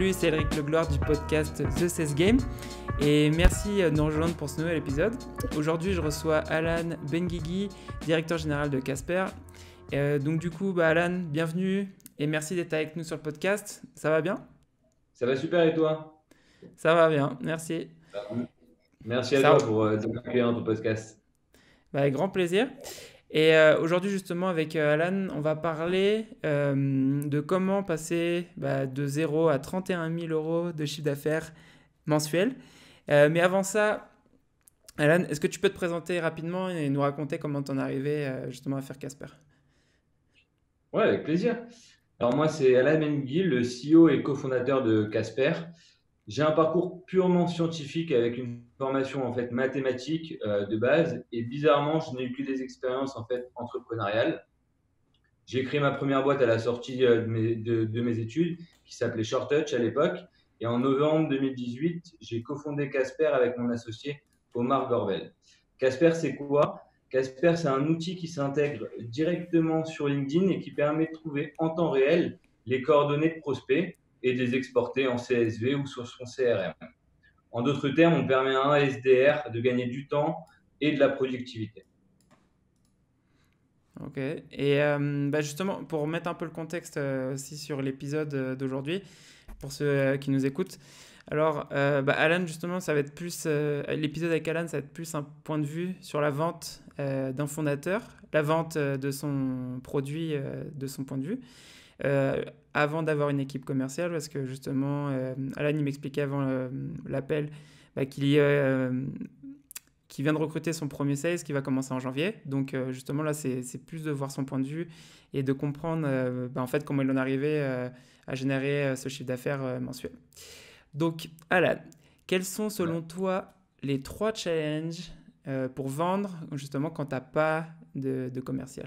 Salut, c'est Elric Legloire du podcast The CES Game et merci de nous rejoindre pour ce nouvel épisode. Aujourd'hui, je reçois Alan Benguigui, directeur général de Casper. Donc du coup, Alan, bienvenue et merci d'être avec nous sur le podcast. Ça va bien? Ça va super et toi? Ça va bien, merci. Merci à Ça, toi pour de m'accueillir dans ton podcast. avec grand plaisir. Et aujourd'hui, justement, avec Alan, on va parler de comment passer de 0 à 31 000 euros de chiffre d'affaires mensuel. Mais avant ça, Alan, est-ce que tu peux te présenter rapidement et nous raconter comment tu en es arrivé justement à faire Casper? Ouais, avec plaisir. Alors moi, c'est Alan Benguigui, le CEO et cofondateur de Casper. J'ai un parcours purement scientifique avec une formation en fait mathématique de base et bizarrement, je n'ai eu que des expériences en fait entrepreneuriales. J'ai créé ma première boîte à la sortie de mes études qui s'appelait Short Touch à l'époque et en novembre 2018, j'ai cofondé Casper avec mon associé Omar Gorbel. Casper, c'est quoi? Casper, c'est un outil qui s'intègre directement sur LinkedIn et qui permet de trouver en temps réel les coordonnées de prospects et de les exporter en CSV ou sur son CRM. En d'autres termes, on permet à un SDR de gagner du temps et de la productivité. Ok. Et justement, pour mettre un peu le contexte aussi sur l'épisode d'aujourd'hui, pour ceux qui nous écoutent, alors Alan, justement, ça va être plus l'épisode avec Alan, ça va être plus un point de vue sur la vente d'un fondateur, la vente de son produit de son point de vue, avant d'avoir une équipe commerciale, parce que justement, Alan il m'expliquait avant l'appel qu'il vient de recruter son premier sales qui va commencer en janvier. Donc justement là, c'est plus de voir son point de vue et de comprendre en fait comment il en est arrivé à générer ce chiffre d'affaires mensuel. Donc Alan, quels sont selon toi les 3 challenges pour vendre justement quand tu n'as pas de commercial?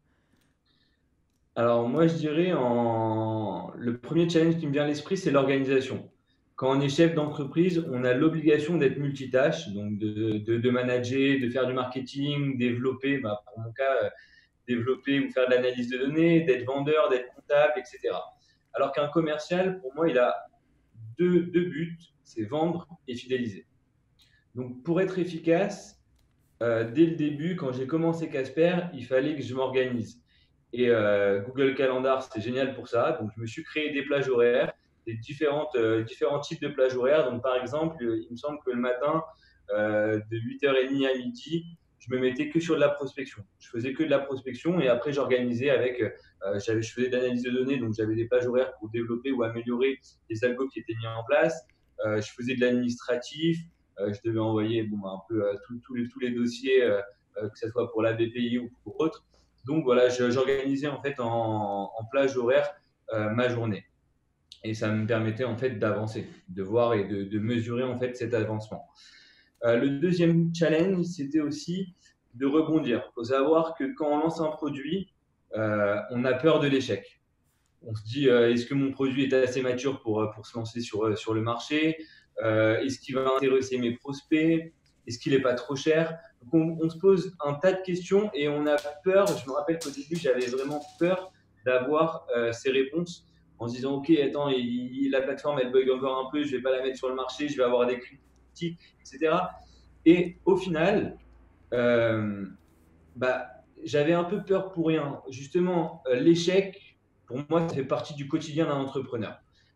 Alors moi, je dirais le premier challenge qui me vient à l'esprit, c'est l'organisation. Quand on est chef d'entreprise, on a l'obligation d'être multitâche, donc de manager, de faire du marketing, développer, pour mon cas, développer ou faire de l'analyse de données, d'être vendeur, d'être comptable, etc. Alors qu'un commercial, pour moi, il a deux buts, c'est vendre et fidéliser. Donc pour être efficace, dès le début, quand j'ai commencé Casper, il fallait que je m'organise. Et Google Calendar, c'était génial pour ça. Donc, je me suis créé des plages horaires, différents types de plages horaires. Donc, par exemple, il me semble que le matin, de 8h30 à midi, je me mettais que sur de la prospection. Je faisais que de la prospection et après, j'organisais avec, je faisais de l'analyse de données, donc j'avais des plages horaires pour développer ou améliorer les algos qui étaient mis en place. Je faisais de l'administratif. Je devais envoyer un peu tous les dossiers, que ce soit pour la BPI ou pour autre. Donc voilà, j'organisais en fait en plage horaire ma journée. Et ça me permettait en fait d'avancer, de voir et de mesurer en fait cet avancement. Le deuxième challenge, c'était aussi de rebondir. Il faut savoir que quand on lance un produit, on a peur de l'échec. On se dit, est-ce que mon produit est assez mature pour se lancer sur le marché? Est-ce qu'il va intéresser mes prospects? Est-ce qu'il n'est pas trop cher? Donc on se pose un tas de questions et on a peur. Je me rappelle qu'au début, j'avais vraiment peur d'avoir ces réponses en se disant, OK, attends, la plateforme, elle bug encore un peu, je ne vais pas la mettre sur le marché, je vais avoir des critiques, etc. Et au final, euh, bah, j'avais un peu peur pour rien. Justement, l'échec, pour moi, ça fait partie du quotidien d'un entrepreneur.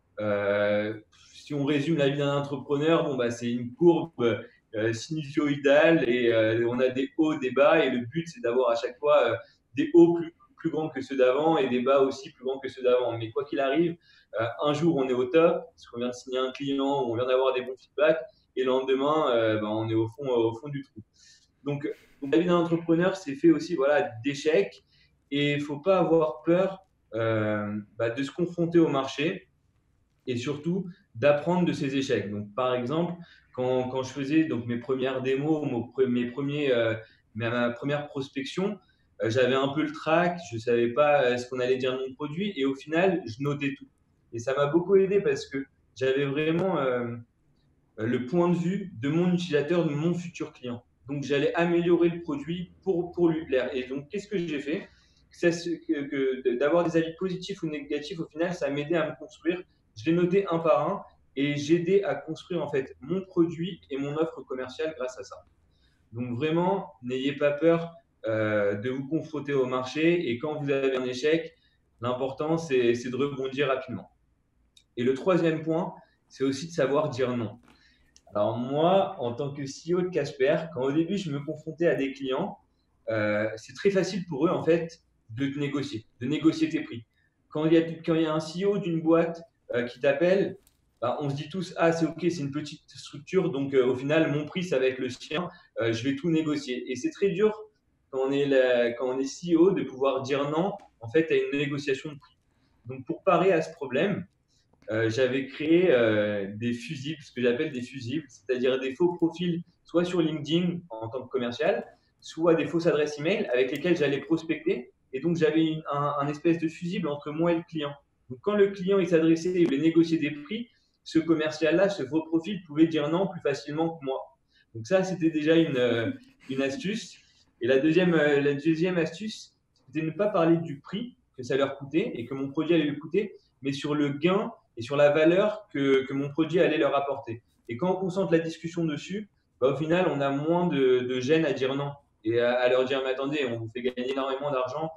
Si on résume la vie d'un entrepreneur, c'est une courbe sinusoïdale et on a des hauts, des bas et le but c'est d'avoir à chaque fois des hauts plus grands que ceux d'avant et des bas aussi plus grands que ceux d'avant. Mais quoi qu'il arrive, un jour on est au top parce qu'on vient de signer un client ou on vient d'avoir des bons feedbacks et le lendemain on est au fond du trou. Donc la vie d'un entrepreneur c'est fait aussi voilà d'échecs et il ne faut pas avoir peur de se confronter au marché et surtout d'apprendre de ses échecs. Donc, par exemple, quand je faisais donc, mes premières démos, ma première prospection, j'avais un peu le trac, je ne savais pas ce qu'on allait dire de mon produit et au final, je notais tout. Et ça m'a beaucoup aidé parce que j'avais vraiment le point de vue de mon utilisateur, de mon futur client. Donc, j'allais améliorer le produit pour lui plaire. Et donc, qu'est-ce que j'ai fait? D'avoir des avis positifs ou négatifs, au final, ça m'aidait à me construire Je les notais un par un et j'aidais à construire en fait mon produit et mon offre commerciale grâce à ça. Donc vraiment, n'ayez pas peur de vous confronter au marché et quand vous avez un échec, l'important c'est de rebondir rapidement. Et le troisième point, c'est aussi de savoir dire non. Alors moi, en tant que CEO de Casper, quand au début je me confrontais à des clients, c'est très facile pour eux en fait de négocier tes prix. Quand il y a un CEO d'une boîte qui t'appelle, bah, on se dit tous ah c'est ok, c'est une petite structure donc au final mon prix ça va être le sien, je vais tout négocier. Et c'est très dur quand on est CEO de pouvoir dire non en fait à une négociation de prix. Donc pour parer à ce problème, j'avais créé des fusibles, ce que j'appelle des fusibles, c'est-à-dire des faux profils, soit sur LinkedIn en tant que commercial, soit des fausses adresses email avec lesquelles j'allais prospecter. Et donc, j'avais un espèce de fusible entre moi et le client. Donc, quand le client il s'adressait et voulait négocier des prix, ce commercial-là, ce faux profil pouvait dire non plus facilement que moi. Donc, ça, c'était déjà une astuce. Et la deuxième astuce, c'était de ne pas parler du prix que ça leur coûtait et que mon produit allait lui coûter, mais sur le gain et sur la valeur que mon produit allait leur apporter. Et quand on concentre la discussion dessus, bah, au final, on a moins de gêne à dire non et à leur dire mais attendez, on vous fait gagner énormément d'argent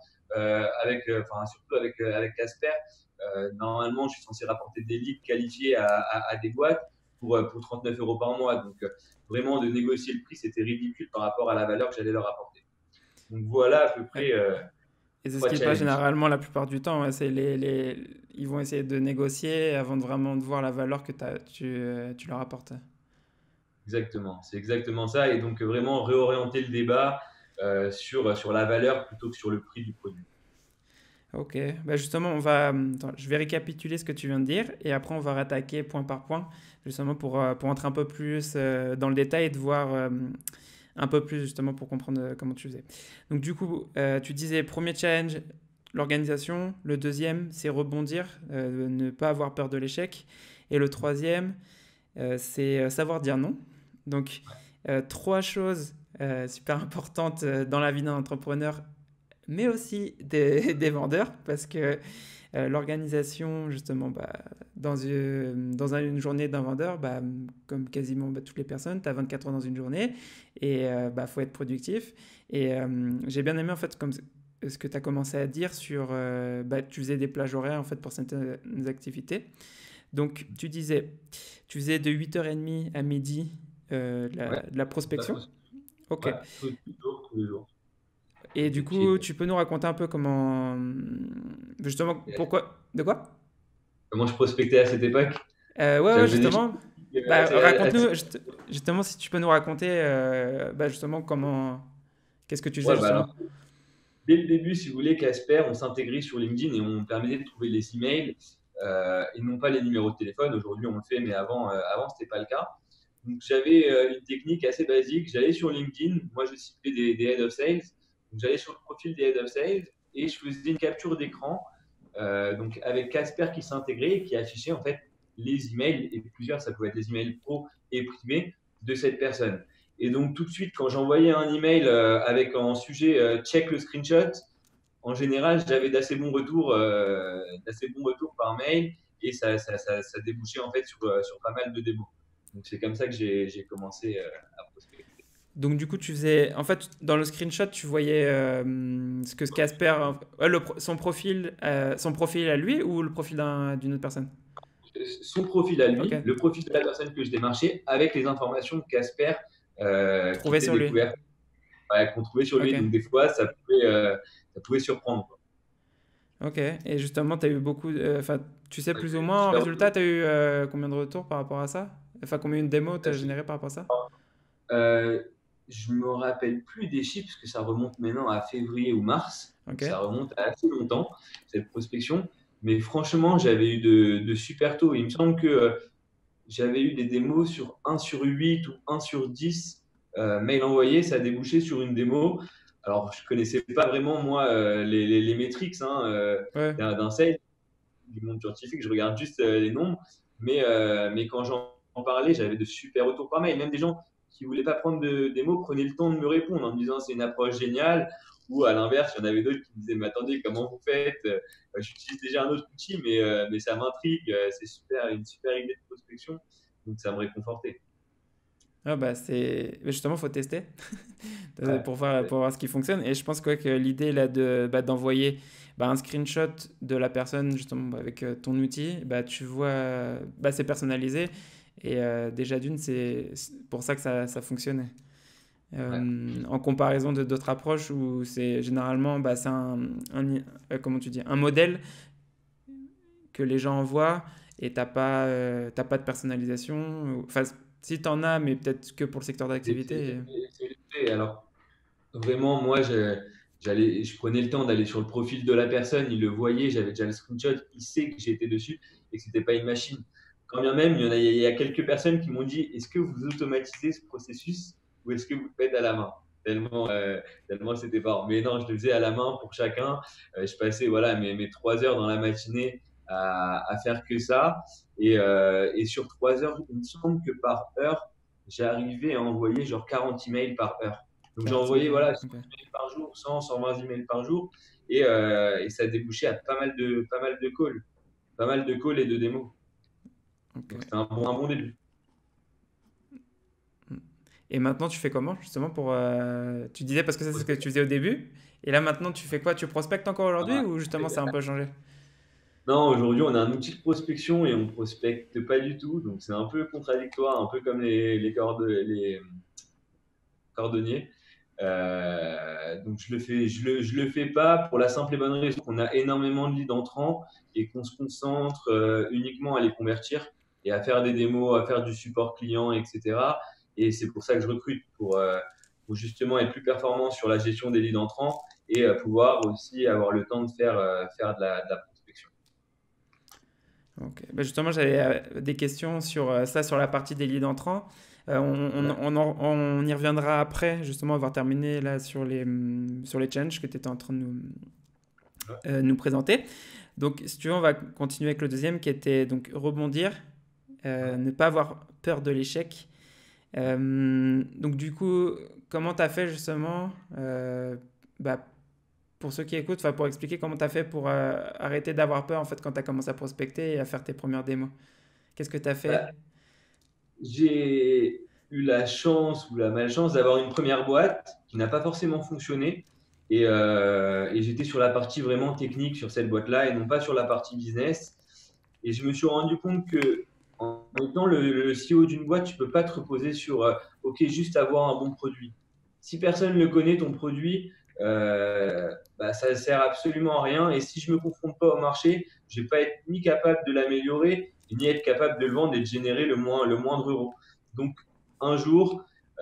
surtout avec Casper. Normalement, je suis censé rapporter des leads qualifiés à des boîtes pour 39 euros par mois. Donc, vraiment, de négocier le prix, c'était ridicule par rapport à la valeur que j'allais leur apporter. Donc, voilà à peu Ouais. près Et c'est ce trois qui se passe challenges. généralement la plupart du temps. Ouais, c'est ils vont essayer de négocier avant de vraiment de voir la valeur que tu leur apportes. Exactement, c'est exactement ça. Et donc, vraiment réorienter le débat sur la valeur plutôt que sur le prix du produit. Ok, bah justement, attends, je vais récapituler ce que tu viens de dire et après on va rattaquer point par point, justement pour entrer un peu plus dans le détail et de voir un peu plus justement pour comprendre comment tu faisais. Donc du coup, tu disais premier challenge, l'organisation, le deuxième, c'est rebondir, ne pas avoir peur de l'échec, et le troisième, c'est savoir dire non. Donc trois choses super importantes dans la vie d'un entrepreneur mais aussi des vendeurs, parce que l'organisation, justement, bah, une journée d'un vendeur, bah, comme quasiment bah, toutes les personnes, tu as 24 heures dans une journée et il bah, faut être productif. Et j'ai bien aimé, en fait, comme ce que tu as commencé à dire sur, bah, tu faisais des plages horaires, en fait, pour certaines activités. Donc, tu faisais de 8h30 à midi Ouais, de la prospection. Ok. ouais, tous les jours. Et du Des pieds. coup, tu peux nous raconter un peu comment... Justement, pourquoi... De quoi? Comment je prospectais à cette époque? Ouais, ouais, J'avais des justement. chiffres Bah, assez. raconte-nous, justement, si tu peux nous raconter, bah, justement, comment... Qu'est-ce que tu faisais, Ouais, bah justement? alors, dès le début, si vous voulez, Casper, on s'intégrait sur LinkedIn et on permettait de trouver les emails et non pas les numéros de téléphone. Aujourd'hui, on le fait, mais avant, ce n'était pas le cas. Donc, j'avais une technique assez basique. J'allais sur LinkedIn. Moi, je ciblais des head of sales. Donc, j'allais sur le profil des head of sales et je faisais une capture d'écran donc avec Casper qui s'intégrait et qui affichait en fait les emails et plusieurs, ça pouvait être les emails pro et privés de cette personne. Et donc tout de suite, quand j'envoyais un email avec en sujet check le screenshot, en général, j'avais d'assez bons retours par mail et ça débouchait en fait sur pas mal de démos. Donc c'est comme ça que j'ai commencé à prospecter. Donc, du coup, tu faisais... En fait, dans le screenshot, tu voyais ce que Casper... son profil à lui ou le profil d'une autre personne? Son profil à Ok. lui, le profil de la personne que je démarchais, avec les informations de Casper qui Trouvé étaient sur lui. découvertes, ouais, qu'on trouvait sur lui. Ok. Donc des fois, ça pouvait surprendre, quoi. Ok. Et justement, tu as eu beaucoup... Enfin, tu sais Ouais, plus ou j'ai moins, en super résultat, tu as eu combien de retours par rapport à ça? Enfin, combien de démos tu as généré par rapport à ça? Euh, je me rappelle plus des chiffres parce que ça remonte maintenant à février ou mars. Donc Ok. ça remonte à assez longtemps, cette prospection. Mais franchement, j'avais eu de super taux. Il me semble que j'avais eu des démos sur 1/8 ou 1/10 mails envoyés. Ça a débouché sur une démo. Alors, je connaissais pas vraiment, moi, les métriques hein, Ouais. d'un sales, du monde scientifique. Je regarde juste les nombres. Mais quand j'en parlais, j'avais de super retours par mail. Même des gens qui ne voulaient pas prendre de démo prenaient le temps de me répondre en me disant c'est une approche géniale. Ou à l'inverse, il y en avait d'autres qui me disaient mais attendez, comment vous faites? J'utilise déjà un autre outil, mais ça m'intrigue. C'est super, une super idée de prospection. Donc ça me réconfortait. Ah bah c'est justement faut tester Ouais, pour voir ce qui fonctionne et je pense quoi que l'idée là d'envoyer un screenshot de la personne justement avec ton outil bah tu vois bah c'est personnalisé et déjà d'une c'est pour ça que ça fonctionnait. ouais. En comparaison de d'autres approches où c'est généralement bah c'est comment tu dis un modèle que les gens envoient et t'as pas de personnalisation. Enfin, si t'en as, mais peut-être que pour le secteur d'activité. C'est léger. Alors, vraiment, moi, je prenais le temps d'aller sur le profil de la personne, il le voyait, j'avais déjà le screenshot, il sait que j'étais dessus et que c'était pas une machine. Quand bien même, il y a quelques personnes qui m'ont dit, est-ce que vous automatisez ce processus ou est-ce que vous le faites à la main? Tellement c'était fort. Mais non, je le faisais à la main pour chacun. Je passais voilà, mes 3 heures dans la matinée à faire que ça. Et sur 3 heures, il me semble que par heure, j'ai arrivé à envoyer genre 40 emails par heure. Donc j'ai 40 envoyé emails. voilà, 100 Ok. emails par jour, 100, 120 emails par jour. Et ça a débouché à pas mal de calls. Pas mal de calls et de démos. Ok. Donc c'était un bon début. Et maintenant, tu fais comment justement pour. Tu disais parce que ça, c'est ce que tu faisais au début. Et là, maintenant, tu fais quoi? Tu prospectes encore aujourd'hui Ah, ou justement, ça a un peu changé? non, aujourd'hui, on a un outil de prospection et on prospecte pas du tout. Donc, c'est un peu contradictoire, un peu comme les cordonniers. Donc, je le fais pas pour la simple et bonne raison qu'on a énormément de leads entrants et qu'on se concentre uniquement à les convertir et à faire des démos, à faire du support client, etc. Et c'est pour ça que je recrute pour justement être plus performant sur la gestion des leads entrants et pouvoir aussi avoir le temps de faire de la prospection. Ok. Bah, justement, j'avais des questions sur ça, sur la partie des leads entrants. Ouais. On y reviendra après, justement, avoir terminé là sur les challenges que tu étais en train de Ouais. nous présenter. Donc, si tu veux, on va continuer avec le deuxième qui était donc rebondir, Ouais. ne pas avoir peur de l'échec. Donc, du coup, comment tu as fait justement bah, pour ceux qui écoutent, enfin, pour expliquer comment tu as fait pour arrêter d'avoir peur en fait quand tu as commencé à prospecter et à faire tes premières démos? Qu'est-ce que tu as fait? Bah, j'ai eu la chance ou la malchance d'avoir une première boîte qui n'a pas forcément fonctionné. Et j'étais sur la partie vraiment technique sur cette boîte-là et non pas sur la partie business. Et je me suis rendu compte que en étant le CEO d'une boîte, tu peux pas te reposer sur OK, juste avoir un bon produit. Si personne ne le connaît, ton produit, bah, ça ne sert absolument à rien. Et si je ne me confronte pas au marché, je ne vais pas être ni capable de l'améliorer, ni être capable de le vendre et de générer le moindre euro. Donc, un jour,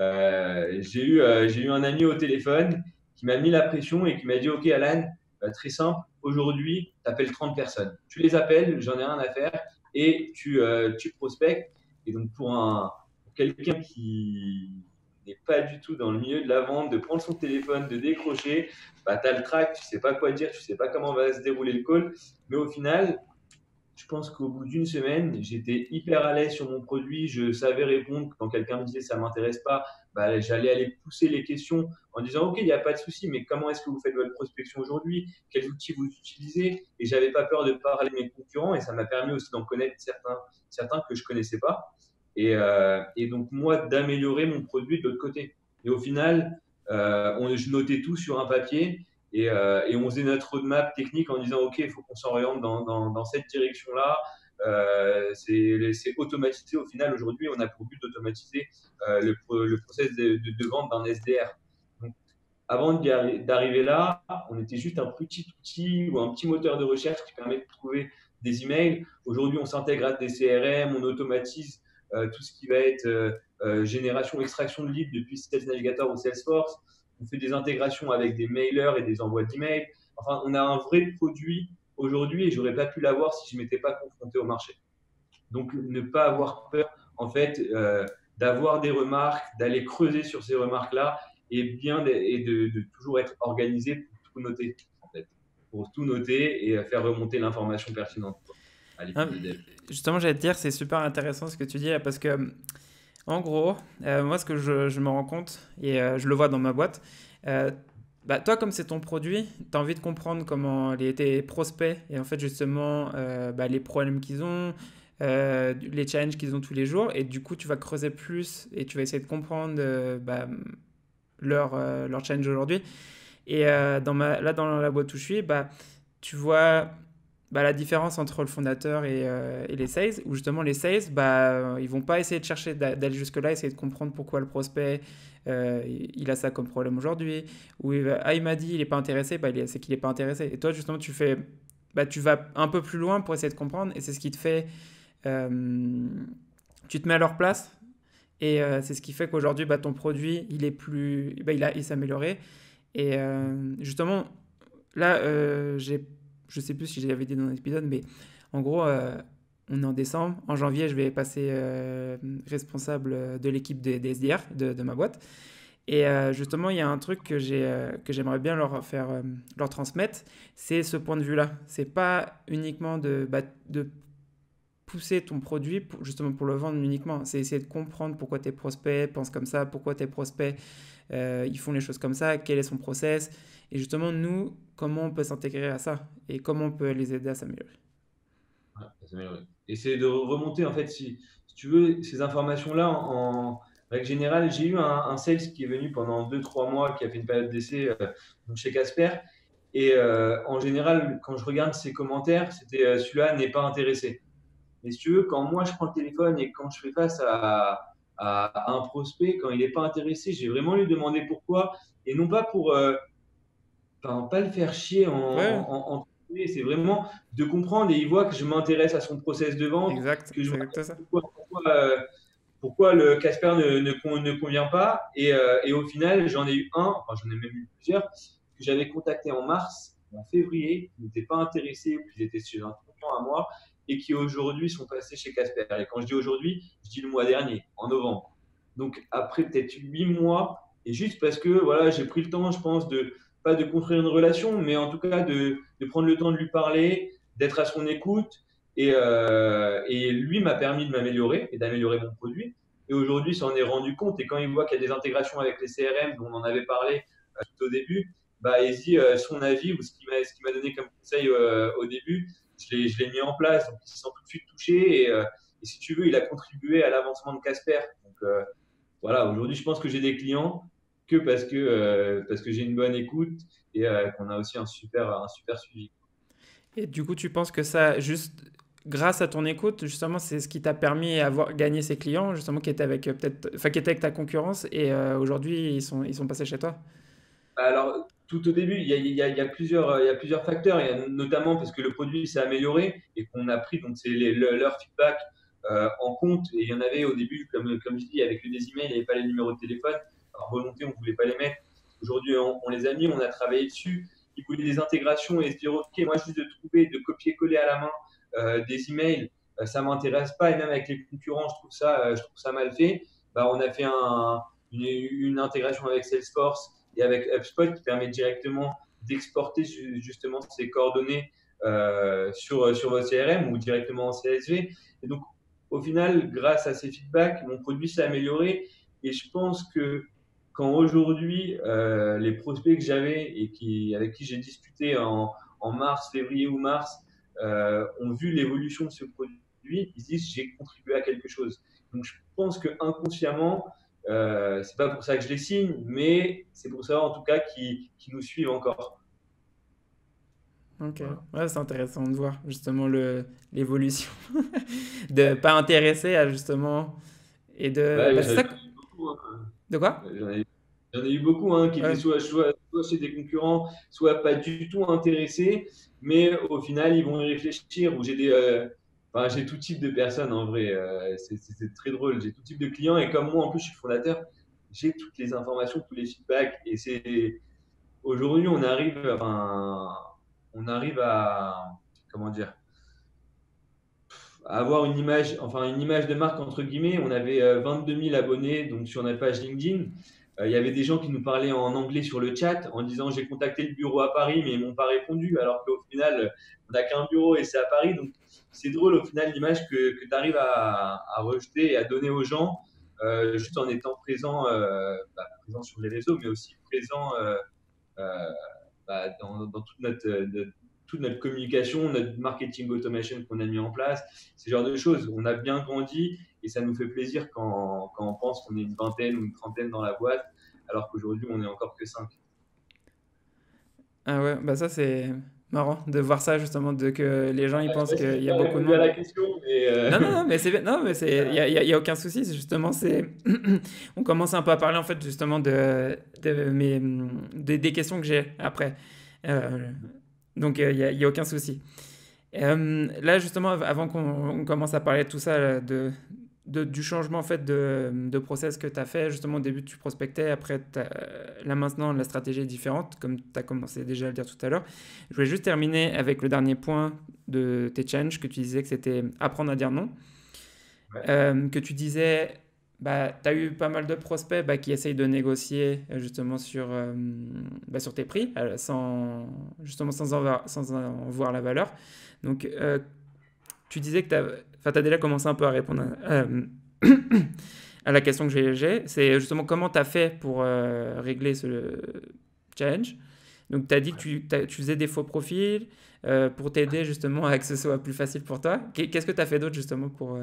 j'ai eu un ami au téléphone qui m'a mis la pression et qui m'a dit OK, Alan, très simple, aujourd'hui, tu appelles 30 personnes. Tu les appelles, j'en ai rien à faire, et tu prospectes. Et donc, pour quelqu'un qui n'est pas du tout dans le milieu de la vente, de prendre son téléphone, de décrocher, bah, tu as le track, tu sais pas quoi dire, tu sais pas comment va se dérouler le call. Mais au final, je pense qu'au bout d'une semaine, j'étais hyper à l'aise sur mon produit. Je savais répondre quand quelqu'un me disait ça m'intéresse pas. Bah, j'allais aller pousser les questions en disant OK, il n'y a pas de souci, mais comment est-ce que vous faites votre prospection aujourd'hui? Quels outils vous utilisez? Et j'avais pas peur de parler de mes concurrents et ça m'a permis aussi d'en connaître certains que je connaissais pas. Et donc moi d'améliorer mon produit de l'autre côté. Et au final, je notais tout sur un papier et on faisait notre roadmap technique en disant OK, il faut qu'on s'oriente dans cette direction-là. C'est automatisé. Au final, aujourd'hui, on a pour but d'automatiser le process de vente d'un SDR. Donc, avant d'arriver là, on était juste un petit outil ou un petit moteur de recherche qui permet de trouver des emails. Aujourd'hui, on s'intègre à des CRM, on automatise tout ce qui va être génération, extraction de leads depuis Sales Navigator ou Salesforce. On fait des intégrations avec des mailers et des envois d'emails. Enfin, on a un vrai produit aujourd'hui et j'aurais pas pu l'avoir si je m'étais pas confronté au marché. Donc, ne pas avoir peur, en fait, d'avoir des remarques, d'aller creuser sur ces remarques-là et de toujours être organisé pour tout noter, en fait. Pour tout noter et faire remonter l'information pertinente quoi, à l'équipe Hein, de dev. justement, j'allais te dire, c'est super intéressant ce que tu dis là parce que En gros, moi, ce que je me rends compte, et je le vois dans ma boîte, euh, bah, toi, comme c'est ton produit, tu as envie de comprendre comment tes prospects, et en fait, justement, bah, les problèmes qu'ils ont, les challenges qu'ils ont tous les jours, et du coup, tu vas creuser plus, et tu vas essayer de comprendre bah, leur challenge aujourd'hui. Et là, dans la boîte où je suis, bah, tu vois bah, la différence entre le fondateur et les sales, où justement les sales, bah, ils vont pas essayer de chercher d'aller jusque-là, essayer de comprendre pourquoi le prospect il a ça comme problème aujourd'hui, ou il m'a dit il est pas intéressé, bah, c'est qu'il est pas intéressé. Et toi justement bah, tu vas un peu plus loin pour essayer de comprendre, et c'est ce qui te fait, euh, tu te mets à leur place, et c'est ce qui fait qu'aujourd'hui bah, ton produit bah, il s'est amélioré. Et justement là, je sais plus si j'avais dit dans l'épisode, mais en gros, on est en décembre. En janvier, je vais passer responsable de l'équipe des SDR de ma boîte. Et justement, il y a un truc que j'aimerais bien leur transmettre, c'est ce point de vue-là. C'est pas uniquement de pousser ton produit justement pour le vendre uniquement. C'est essayer de comprendre pourquoi tes prospects pensent comme ça, pourquoi tes prospects ils font les choses comme ça, quel est son process. Et justement, nous, comment on peut s'intégrer à ça et comment on peut les aider à s'améliorer. Ouais, ça s'améliore. Et c'est de remonter, en fait, si tu veux, ces informations-là en règle générale. J'ai eu un sales qui est venu pendant 2 3 mois, qui a fait une période d'essai donc chez Casper. Et en général, quand je regarde ses commentaires, c'était celui-là n'est pas intéressé. Mais si tu veux, quand moi je prends le téléphone et quand je fais face à un prospect, quand il n'est pas intéressé, j'ai vraiment lui demandé pourquoi. Et non pas pour, enfin, pas le faire chier Ouais, c'est vraiment de comprendre et il voit que je m'intéresse à son process de vente, exact, que je c'est m'intéresse exact ça. pourquoi le Casper ne convient pas. Et au final, j'en ai eu un, enfin j'en ai même eu plusieurs, que j'avais contacté en mars, en février, qui n'étaient pas intéressés ou qui étaient chez un concurrent à moi et qui aujourd'hui sont passés chez Casper. Et quand je dis aujourd'hui, je dis le mois dernier, en novembre. Donc après peut-être 8 mois, et juste parce que voilà, j'ai pris le temps, je pense, pas de construire une relation, mais en tout cas de prendre le temps de lui parler, d'être à son écoute. Et lui m'a permis de m'améliorer et d'améliorer mon produit. Et aujourd'hui, ça en est rendu compte. Et quand il voit qu'il y a des intégrations avec les CRM dont on en avait parlé tout au début, bah, il se dit son avis ou ce qu'il m'a donné comme conseil au début, je l'ai mis en place. Donc, il se sent tout de suite touché. Et si tu veux, il a contribué à l'avancement de Casper. Donc, voilà, aujourd'hui, je pense que j'ai des clients que parce que j'ai une bonne écoute et qu'on a aussi un super suivi. Et du coup, tu penses que ça, juste grâce à ton écoute, justement, c'est ce qui t'a permis d'avoir gagné ces clients, justement, qui étaient avec peut-être, enfin, qui étaient avec ta concurrence, et aujourd'hui, ils sont passés chez toi. Alors, tout au début, il y a plusieurs facteurs. Il y a notamment parce que le produit s'est amélioré et qu'on a pris donc, leur feedback en compte. Et il y en avait au début, comme je dis, avec des emails, il n'y avait pas les numéros de téléphone. Par volonté, on ne voulait pas les mettre. Aujourd'hui, on les a mis, on a travaillé dessus. Il voulait des intégrations et se dire, OK, moi, juste de trouver, de copier-coller à la main des emails, ça ne m'intéresse pas. Et même avec les concurrents, je trouve ça mal fait. Bah, on a fait une intégration avec Salesforce et avec HubSpot qui permet directement d'exporter justement ces coordonnées sur votre CRM ou directement en CSV. Et donc, au final, grâce à ces feedbacks, mon produit s'est amélioré. Et je pense que quand aujourd'hui, les prospects que j'avais et avec qui j'ai discuté en mars, février ou mars, ont vu l'évolution de ce produit, ils se disent j'ai contribué à quelque chose. Donc je pense que inconsciemment, c'est pas pour ça que je les signe, mais c'est pour ça en tout cas qu'ils nous suivent encore. Ok, Voilà. ouais, c'est intéressant de voir justement l'évolution de pas intéresser à justement et de Ouais, bah, c'est ça j'en ai eu beaucoup, hein. de quoi? J'en ai eu beaucoup hein, qui étaient Ouais. soit chez des concurrents, soit pas du tout intéressés, mais au final, ils vont y réfléchir. Ou enfin, j'ai tout type de personnes en vrai. C'est très drôle. J'ai tout type de clients et comme moi, en plus, je suis fondateur, j'ai toutes les informations, tous les feedbacks. Et aujourd'hui, on arrive comment dire, à avoir une image de marque entre guillemets. On avait 22 000 abonnés donc sur notre page LinkedIn. Il y avait des gens qui nous parlaient en anglais sur le chat en disant j'ai contacté le bureau à Paris mais ils m'ont pas répondu alors qu'au final on n'a qu'un bureau et c'est à Paris. Donc c'est drôle au final l'image que tu arrives à rejeter et à donner aux gens. juste en étant présent, présent sur les réseaux, mais aussi présent euh, dans toute notre communication, notre marketing automation qu'on a mis en place, ce genre de choses. On a bien grandi et ça nous fait plaisir quand on pense qu'on est une vingtaine ou une trentaine dans la boîte, alors qu'aujourd'hui, on n'est encore que 5. Ah ouais, bah ça c'est marrant de voir ça justement, de que les gens ils Je sais pensent pas si qu'il j'ai y a bien beaucoup de répondu à monde. la question, mais Non, non, non, mais c'est bien. Non, mais c'est, y a aucun souci. C'est justement, c'est, on commence un peu à parler en fait justement des questions que j'ai après. Euh, donc y a aucun souci. Là justement, avant qu'on commence à parler de tout ça, là, du changement en fait de process que tu as fait, justement au début tu prospectais, après là maintenant la stratégie est différente, comme tu as commencé déjà à le dire tout à l'heure. Je voulais juste terminer avec le dernier point de tes challenges que tu disais que c'était apprendre à dire non. ouais. Que tu disais, bah, tu as eu pas mal de prospects qui essayent de négocier justement sur tes prix, justement sans en voir la valeur. Donc, tu disais que tu as déjà commencé un peu à répondre à la question que j'ai. C'est justement comment tu as fait pour régler ce challenge. Donc, tu as dit que tu faisais des faux profils pour t'aider justement à que ce soit plus facile pour toi. Qu'est-ce que tu as fait d'autre justement pour...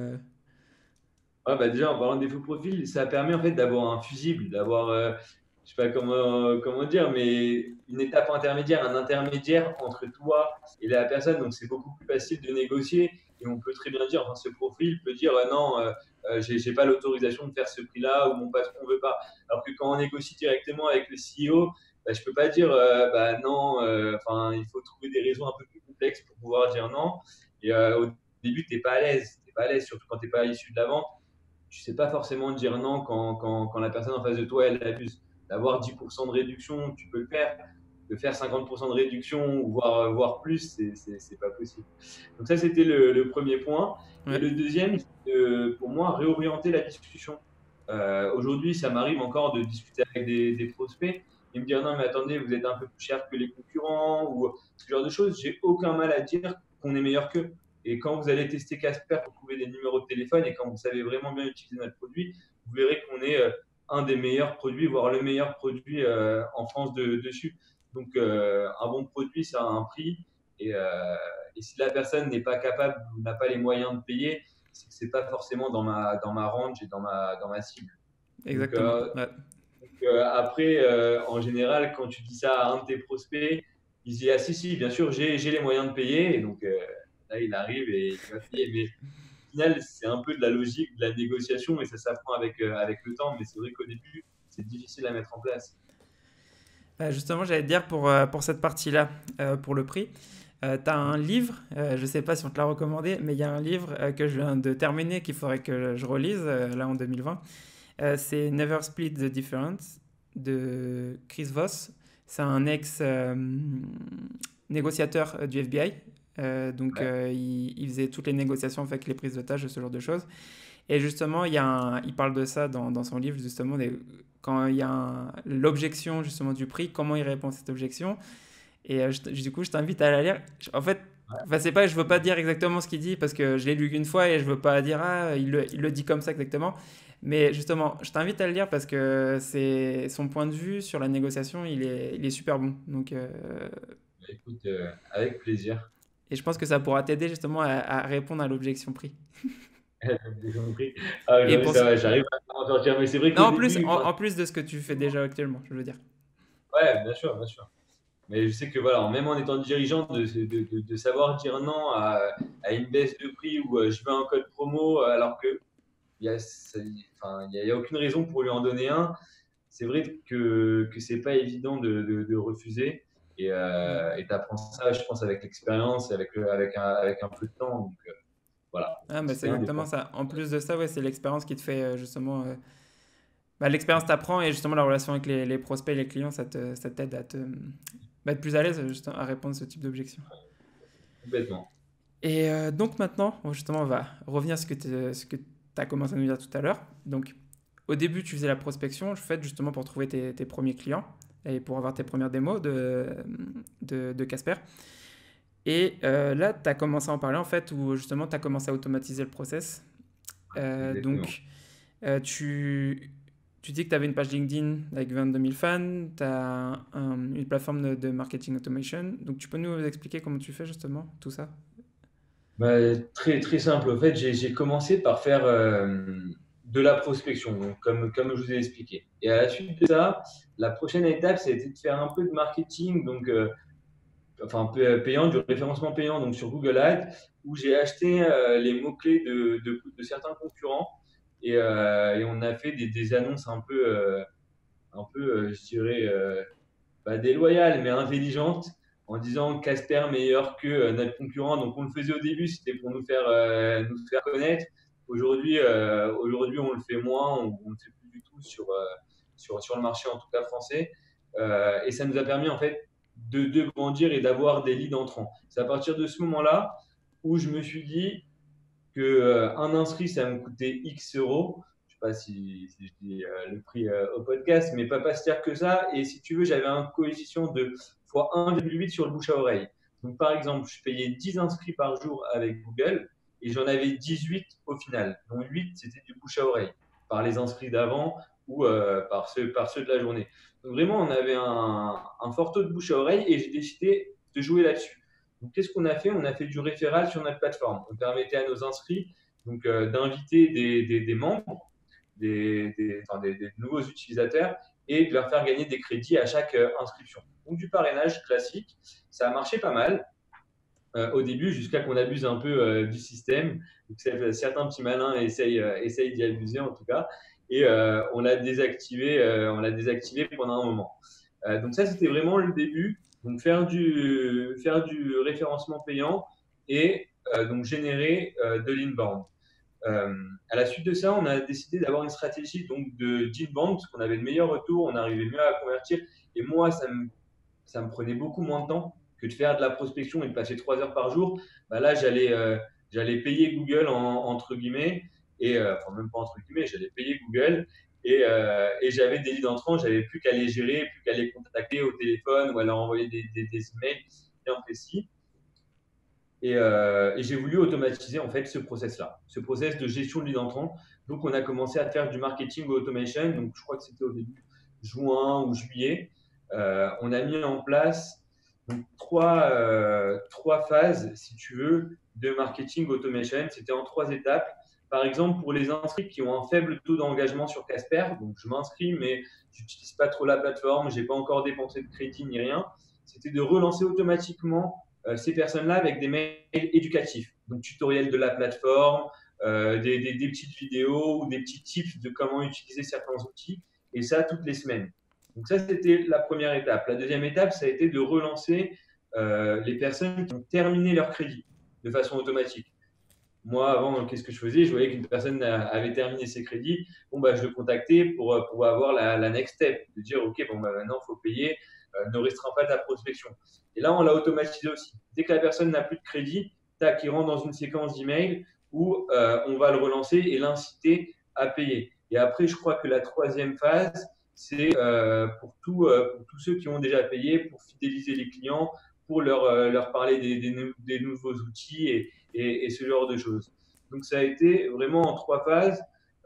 Ouais, déjà, en parlant des faux profils, ça permet en fait d'avoir un fusible, d'avoir, je sais pas comment dire, mais une étape intermédiaire, un intermédiaire entre toi et la personne. Donc, c'est beaucoup plus facile de négocier. Et on peut très bien dire, enfin, ce profil peut dire, non, j'ai pas l'autorisation de faire ce prix-là ou mon patron veut pas. Alors que quand on négocie directement avec le CEO, je peux pas dire, non, enfin, il faut trouver des raisons un peu plus complexes pour pouvoir dire non. Et au début, t'es pas à l'aise. T'es pas à l'aise, surtout quand t'es pas issu de la vente. Tu sais pas forcément dire non quand la personne en face de toi, elle abuse. D'avoir 10% de réduction, tu peux le faire. De faire 50% de réduction ou voire plus, c'est pas possible. Donc ça, c'était le premier point. Et Ouais. le deuxième, c'est pour moi, réorienter la discussion. Aujourd'hui, ça m'arrive encore de discuter avec des prospects et me dire non, mais attendez, vous êtes un peu plus cher que les concurrents ou ce genre de choses. J'ai aucun mal à dire qu'on est meilleur qu'eux. Et quand vous allez tester Casper pour trouver des numéros de téléphone et quand vous savez vraiment bien utiliser notre produit, vous verrez qu'on est un des meilleurs produits, voire le meilleur produit en France dessus. Donc, un bon produit, ça a un prix. Et, euh, et si la personne n'est pas capable ou n'a pas les moyens de payer, c'est que c'est pas forcément dans ma range et dans ma cible. Donc, Exactement. Ouais. après, en général, quand tu dis ça à un de tes prospects, il dit ah si, bien sûr, j'ai les moyens de payer. Et donc là, il arrive et il va payer. Mais au final, c'est un peu de la logique, de la négociation et ça s'apprend avec le temps. Mais c'est vrai qu'au début, c'est difficile à mettre en place. Justement, j'allais te dire pour cette partie-là, pour le prix, tu as un livre, je ne sais pas si on te l'a recommandé, mais il y a un livre que je viens de terminer qu'il faudrait que je relise là en 2020. C'est Never Split the Difference de Chris Voss. C'est un ex-négociateur du FBI. Donc, Ouais. il faisait toutes les négociations avec les prises d'otages, ce genre de choses. Et justement, il parle de ça dans son livre, justement, quand il y a l'objection justement du prix, comment il répond à cette objection. Et du coup, je t'invite à la lire. En fait, enfin, c'est pas, je veux pas dire exactement ce qu'il dit parce que je l'ai lu qu'une fois et je veux pas dire ah il le dit comme ça exactement. Mais justement, je t'invite à le lire parce que c'est son point de vue sur la négociation, il est super bon. Donc, Écoute, avec plaisir. et je pense que ça pourra t'aider justement à répondre à l'objection prix. J'ai compris. Ah, Et pour ça va, j'arrive à m'en sortir. Mais c'est vrai non, qu'au début, enfin, en plus de ce que tu fais déjà actuellement, je veux dire. ouais, bien sûr, bien sûr. Mais je sais que voilà, même en étant dirigeant, de savoir dire non à une baisse de prix ou je veux un code promo alors que il y a, enfin, il y a aucune raison pour lui en donner un. C'est vrai que c'est pas évident de refuser. Et Ouais. tu apprends ça, je pense, avec l'expérience et avec un peu de temps. Donc voilà, Ah, bah, c'est c'était un des exactement points. ça. En plus de ça, ouais, c'est l'expérience qui te fait justement. Bah, l'expérience t'apprend et justement la relation avec les prospects et les clients, ça t'aide à être plus à l'aise justement, à répondre à ce type d'objection. Complètement. Et donc maintenant, justement, on va revenir à ce que tu as commencé à nous dire tout à l'heure. Donc, au début, tu faisais la prospection, fait justement pour trouver tes premiers clients et pour avoir tes premières démos de Casper. Et là, tu as commencé à en parler en fait, où justement, tu as commencé à automatiser le process. Exactement. Donc, Tu dis que tu avais une page LinkedIn avec 22 000 fans, tu as une plateforme de marketing automation. Donc, tu peux nous expliquer comment tu fais justement tout ça? Bah, très, très simple. En fait, j'ai commencé par faire de la prospection, donc comme je vous ai expliqué. Et à la suite de ça, la prochaine étape, ça a été de faire un peu de marketing, donc enfin un peu payant, du référencement payant donc sur Google Ads, où j'ai acheté les mots-clés de certains concurrents et on a fait des annonces un peu je dirais, pas déloyale, mais intelligente, en disant Casper meilleur que notre concurrent. Donc on le faisait au début, c'était pour nous faire connaître. Aujourd'hui, on le fait moins, on ne le fait plus du tout sur le marché, en tout cas français. Et ça nous a permis en fait de grandir et d'avoir des leads entrants. C'est à partir de ce moment-là où je me suis dit que un inscrit, ça me coûtait X euros. Je sais pas si je dis le prix au podcast, mais pas si cher que ça. Et si tu veux, j'avais un coefficient de fois 1,8 sur le bouche à oreille. Donc, par exemple, je payais 10 inscrits par jour avec Google et j'en avais 18 au final. Donc, 8, c'était du bouche à oreille par les inscrits d'avant ou par ceux de la journée. Donc, vraiment, on avait un fort taux de bouche à oreille et j'ai décidé de jouer là-dessus. Donc, qu'est-ce qu'on a fait? On a fait du référal sur notre plateforme. On permettait à nos inscrits donc, d'inviter des membres, des nouveaux utilisateurs et de leur faire gagner des crédits à chaque inscription. Donc, du parrainage classique, ça a marché pas mal au début jusqu'à qu'on abuse un peu du système. Donc, certains petits malins essayent d'y abuser en tout cas. Et on l'a désactivé pendant un moment. Donc ça, c'était vraiment le début. Donc faire du référencement payant et donc générer de l'inbound. Euh, à la suite de ça, on a décidé d'avoir une stratégie donc d'inbound parce qu'on avait de meilleurs retours, on arrivait mieux à convertir. Et moi, ça me prenait beaucoup moins de temps que de faire de la prospection et de passer 3 heures par jour. Bah là, j'allais payer Google entre guillemets et enfin même pas entre guillemets, j'allais payer Google et j'avais des leads entrants, j'avais plus qu'à les gérer, plus qu'à les contacter au téléphone ou à leur envoyer des emails bien précis. Et j'ai voulu automatiser en fait ce process-là, ce process de gestion de lead entrant. Donc, on a commencé à faire du marketing automation. Donc, je crois que c'était au début juin ou juillet. On a mis en place donc, trois phases, si tu veux, de marketing automation. C'était en 3 étapes. Par exemple, pour les inscrits qui ont un faible taux d'engagement sur Casper, donc je m'inscris, mais je n'utilise pas trop la plateforme, je n'ai pas encore dépensé de crédit ni rien, c'était de relancer automatiquement ces personnes-là avec des mails éducatifs, donc tutoriels de la plateforme, des petites vidéos ou des petits tips de comment utiliser certains outils, et ça toutes les semaines. Donc ça, c'était la première étape. La deuxième étape, ça a été de relancer les personnes qui ont terminé leur crédit de façon automatique. Moi, avant, qu'est-ce que je faisais? Je voyais qu'une personne avait terminé ses crédits. Bon, bah, je le contactais pour avoir la next step, de dire, OK, bon, bah, maintenant, il faut payer, ne restreins pas ta prospection. Et là, on l'a automatisé aussi. Dès que la personne n'a plus de crédit, tac, il rentre dans une séquence d'email où on va le relancer et l'inciter à payer. Et après, je crois que la troisième phase, c'est pour tous ceux qui ont déjà payé, pour fidéliser les clients, pour leur parler des nouveaux outils et ce genre de choses. Donc ça a été vraiment en 3 phases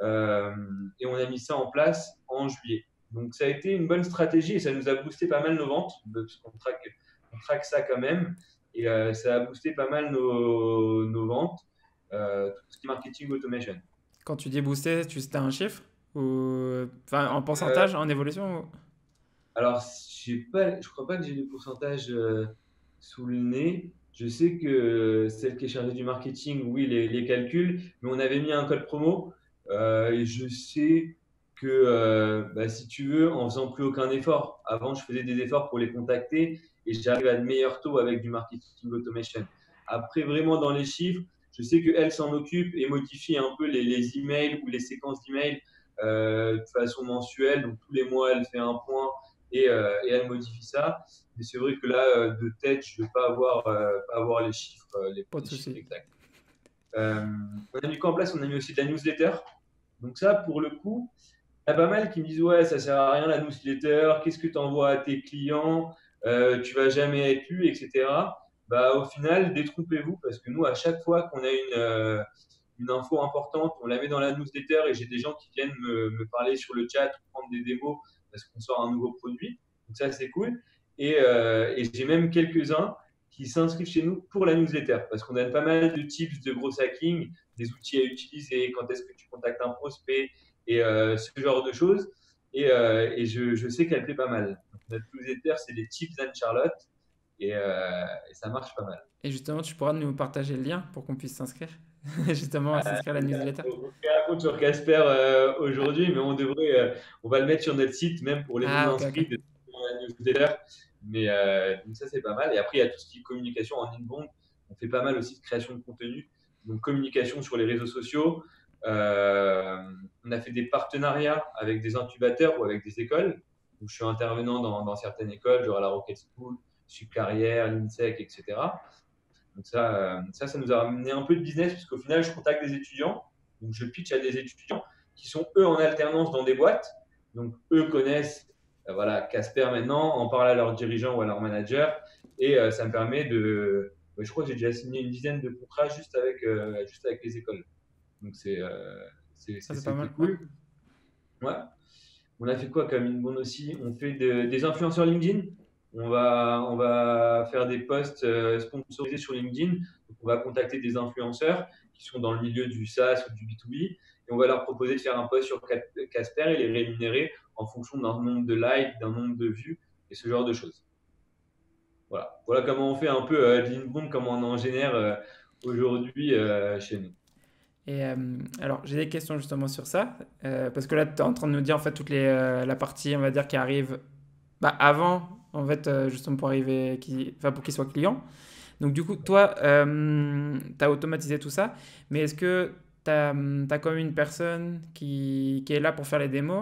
et on a mis ça en place en juillet. Donc ça a été une bonne stratégie et ça nous a boosté pas mal nos ventes, parce qu'on traque ça quand même, et ça a boosté pas mal nos ventes, tout ce qui est marketing automation. Quand tu dis booster, tu as un chiffre? Ou... Enfin, en Euh, pourcentage, en évolution? alors, je crois pas que j'ai des pourcentages sous le nez. Je sais que celle qui est chargée du marketing, oui, les calculs, mais on avait mis un code promo. Et je sais que, bah, si tu veux, en faisant plus aucun effort. Avant, je faisais des efforts pour les contacter et j'arrive à de meilleurs taux avec du marketing automation. Après, vraiment dans les chiffres, je sais qu'elle s'en occupe et modifie un peu les emails ou les séquences d'emails de façon mensuelle. Donc, tous les mois, elle fait un point et elle modifie ça. Mais c'est vrai que là, de tête, je ne vais pas avoir Pas de les chiffres souci. exacts. Euh, on a mis quoi en place? On a mis aussi de la newsletter. Donc ça, pour le coup, il y a pas mal qui me disent ouais, ça sert à rien la newsletter, qu'est-ce que tu envoies à tes clients, tu vas jamais être lu, etc. Bah, au final, détrompez-vous parce que nous, à chaque fois qu'on a une info importante, on la met dans la newsletter et j'ai des gens qui viennent me parler sur le chat, prendre des démos parce qu'on sort un nouveau produit. Donc ça, c'est cool. Et j'ai même quelques-uns qui s'inscrivent chez nous pour la newsletter parce qu'on donne pas mal de tips de gros hacking, des outils à utiliser, quand est-ce que tu contactes un prospect et ce genre de choses. Et je sais qu'elle plaît pas mal. Donc, notre newsletter, c'est des tips Anne-Charlotte et ça marche pas mal. Et justement, tu pourras nous partager le lien pour qu'on puisse s'inscrire. Justement, à s'inscrire à la newsletter. On fait un compte sur Casper aujourd'hui, mais on va le mettre sur notre site, même pour les Ah, ok, ok. non-inscrits, de la newsletter. Mais donc ça, c'est pas mal. Et après, il y a tout ce qui est communication en inbound. On fait pas mal aussi de création de contenu. Donc, communication sur les réseaux sociaux. Euh, on a fait des partenariats avec des incubateurs ou avec des écoles. Donc, je suis intervenant dans certaines écoles, genre à la Rocket School, Subcarrière, l'INSEC, etc. Donc ça nous a ramené un peu de business, puisqu'au final, je contacte des étudiants. Donc, je pitch à des étudiants qui sont, eux, en alternance dans des boîtes. Donc, eux connaissent voilà, Casper maintenant, en parlent à leurs dirigeants ou à leurs managers. Et ça me permet de… Je crois que j'ai déjà signé une dizaine de contrats juste avec les écoles. Donc, Ça, c'est pas mal. c'est Ouais. cool. Ouais. On a fait quoi comme inbound aussi? On fait des influenceurs LinkedIn. On va faire des posts sponsorisés sur LinkedIn. Donc, on va contacter des influenceurs qui sont dans le milieu du SaaS ou du B2B et on va leur proposer de faire un post sur Casper et les rémunérer en fonction d'un nombre de likes, d'un nombre de vues et ce genre de choses. Voilà comment on fait un peu de l'inbound, comment on en génère aujourd'hui chez nous. Et alors, j'ai des questions justement sur ça, parce que là, tu es en train de nous dire en fait la partie, on va dire, qui arrive bah, avant, en fait, justement pour arriver, enfin, pour qu'il soit client. Donc, du coup, toi, tu as automatisé tout ça, mais est-ce que tu as, quand même une personne qui est là pour faire les démos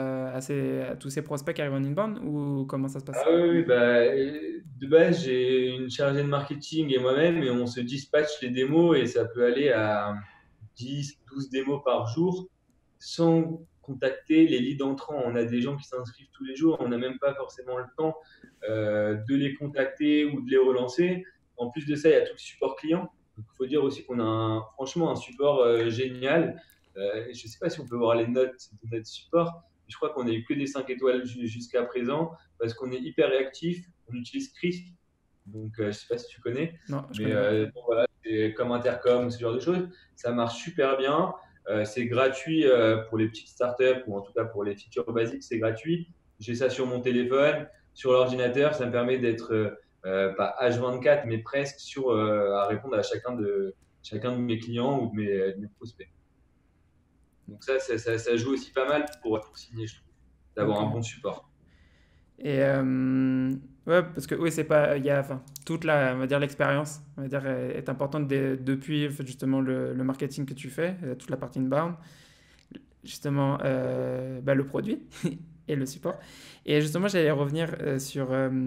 à tous ces prospects qui arrivent en inbound, ou comment ça se Ah passe? oui, oui, de base, j'ai une chargée de marketing et moi-même, et on se dispatche les démos et ça peut aller à 10, 12 démos par jour sans contacter les leads entrants. On a des gens qui s'inscrivent tous les jours, on n'a même pas forcément le temps de les contacter ou de les relancer. En plus de ça, il y a tout le support client. Il faut dire aussi qu'on a franchement un support génial. Je ne sais pas si on peut voir les notes de notre support. Je crois qu'on n'a eu que des 5 étoiles jusqu'à présent parce qu'on est hyper réactif. On utilise Crisp, donc je ne sais pas si tu connais, Non, je mais connais pas. bon, voilà, c'est comme Intercom, ce genre de choses. Ça marche super bien. C'est gratuit pour les petites startups ou en tout cas pour les features basiques, c'est gratuit. J'ai ça sur mon téléphone, sur l'ordinateur. Ça me permet d'être pas H24, mais presque à répondre à chacun de mes clients ou de mes prospects. Donc ça joue aussi pas mal pour signer, je trouve, d'avoir Ok. un bon support. Et ouais, parce que oui, c'est pas, il y a, enfin, toute la, on va dire l'expérience, on va dire, est importante depuis en fait, justement le marketing que tu fais, toute la partie inbound, justement bah, le produit et le support. Et justement, j'allais revenir sur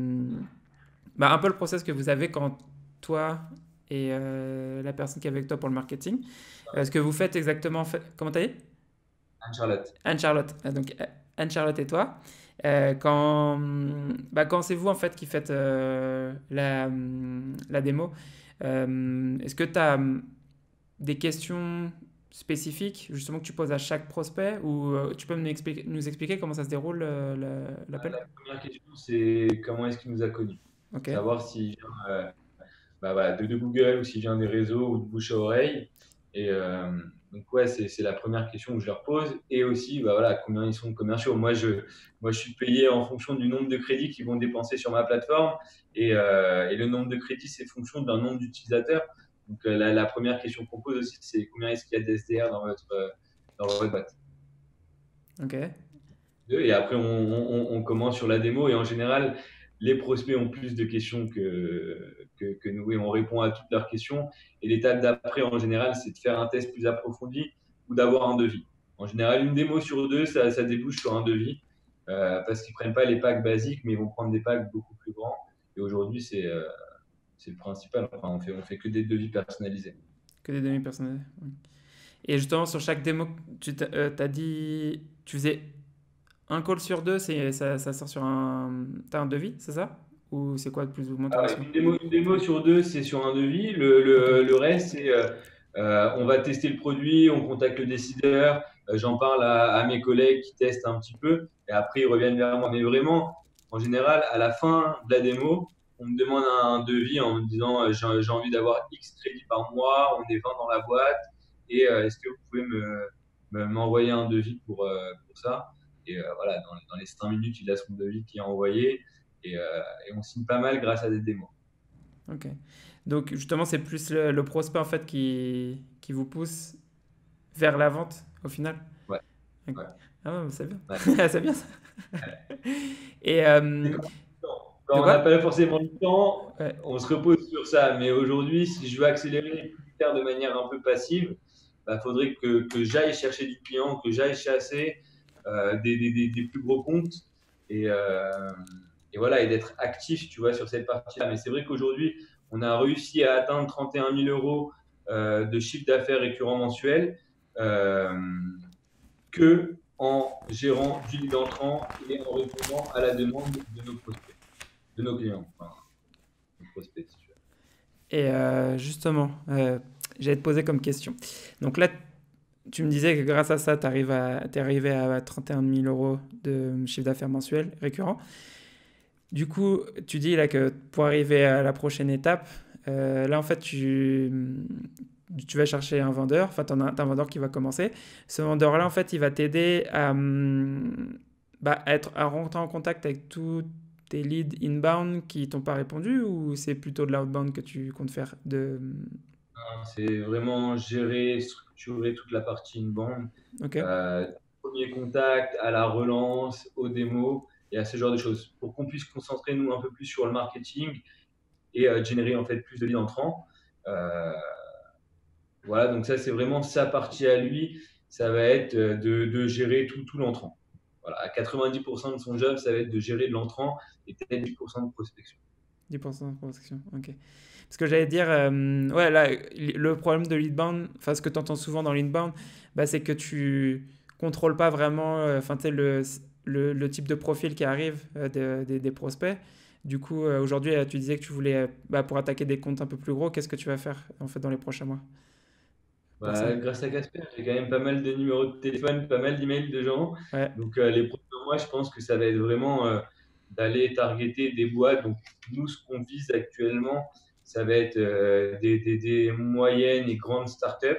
bah, un peu le process que vous avez quand toi et la personne qui est avec toi pour le marketing, ce que vous faites exactement, comment t'as dit? Anne-Charlotte. Anne-Charlotte. Donc, Anne-Charlotte et toi. Quand c'est vous en fait qui faites la démo, est-ce que tu as des questions spécifiques justement que tu poses à chaque prospect ou tu peux nous expliquer comment ça se déroule l'appel? La première question, c'est comment est-ce qu'il nous a connus? Ok. Savoir s'il vient voilà, de Google ou s'il vient des réseaux ou de bouche à oreille. Et donc, ouais, c'est la première question que je leur pose. Et aussi, voilà, combien ils sont commerciaux. Moi, je suis payé en fonction du nombre de crédits qu'ils vont dépenser sur ma plateforme. Et le nombre de crédits, c'est fonction d'un nombre d'utilisateurs. Donc, la première question qu'on pose aussi, c'est combien est-ce qu'il y a de SDR dans votre boîte. Ok. Et après, on commence sur la démo. Et en général, les prospects ont plus de questions que nous et on répond à toutes leurs questions. Et l'étape d'après, en général, c'est de faire un test plus approfondi ou d'avoir un devis. En général, une démo sur deux, ça débouche sur un devis parce qu'ils ne prennent pas les packs basiques, mais ils vont prendre des packs beaucoup plus grands. Et aujourd'hui, c'est le principal. Enfin, on fait que des devis personnalisés. Que des données personnelles. Ouais. Et justement, sur chaque démo, t'as dit, tu faisais un call sur deux, ça sort sur un, t'as un devis, c'est ça? Ou c'est quoi plus ou moins ton Ah ouais, ratio? une démo sur deux, c'est sur un devis. Ok. Le reste, c'est On va tester le produit, on contacte le décideur, j'en parle à mes collègues qui testent un petit peu, et après ils reviennent vers moi. Mais vraiment, en général, à la fin de la démo, on me demande un devis en me disant j'ai envie d'avoir X crédits par mois, on est 20 dans la boîte, et est-ce que vous pouvez m'envoyer un devis pour ça? Et voilà, dans les 5 minutes, il a son devis qui est envoyé, et, euh, et on signe pas mal grâce à des démos. Ok. Donc justement, c'est plus le prospect en fait qui vous pousse vers la vente au final. Ouais, Ok. ouais, Ah ouais, c'est bien. ouais. C'est bien ça. Et C'est quand de quand on n'a quoi? pas forcément le temps, Ouais. on se repose sur ça. Mais aujourd'hui, si je veux accélérer et plus faire de manière un peu passive, il faudrait que j'aille chercher du client, que j'aille chasser des plus gros comptes et, euh, et voilà, et d'être actif, tu vois, sur cette partie-là. Mais c'est vrai qu'aujourd'hui, on a réussi à atteindre 31 000 euros de chiffre d'affaires récurrent mensuel euh, que en gérant du lead entrant et en répondant à la demande de nos prospects, de nos clients, enfin, nos prospects, si tu veux. Et justement, j'allais te poser comme question. Donc là, tu me disais que grâce à ça, t'es arrivé à 31 000 euros de chiffre d'affaires mensuel récurrent. Du coup, tu dis là que pour arriver à la prochaine étape, là en fait, tu vas chercher un vendeur, enfin, t'as un vendeur qui va commencer. Ce vendeur-là, en fait, il va t'aider à rentrer en contact avec tous tes leads inbound qui t'ont pas répondu ou c'est plutôt de l'outbound que tu comptes faire C'est vraiment gérer, structurer toute la partie inbound, Ok, euh, premier contact, à la relance, aux démos et à ce genre de choses, pour qu'on puisse concentrer nous un peu plus sur le marketing et générer en fait plus de leads entrants. Euh, voilà, donc ça c'est vraiment sa partie à lui, ça va être de gérer tout l'entrant. Voilà, à 90% de son job, ça va être de gérer de l'entrant et peut-être 10% de prospection. 10% de prospection, ok. Parce que j'allais dire, ouais, là, le problème de l'inbound, enfin, ce que tu entends souvent dans l'inbound, bah, c'est que tu contrôles pas vraiment, enfin, tu sais, le type de profil qui arrive des prospects. Du coup, aujourd'hui, tu disais que tu voulais, bah, pour attaquer des comptes un peu plus gros, qu'est-ce que tu vas faire, en fait, dans les prochains mois pour ça? Grâce à Casper, j'ai quand même pas mal de numéros de téléphone, pas mal d'emails de gens. Ouais, Donc, les prochains mois, je pense que ça va être vraiment d'aller targeter des boîtes. Donc, nous, ce qu'on vise actuellement, ça va être des moyennes et grandes startups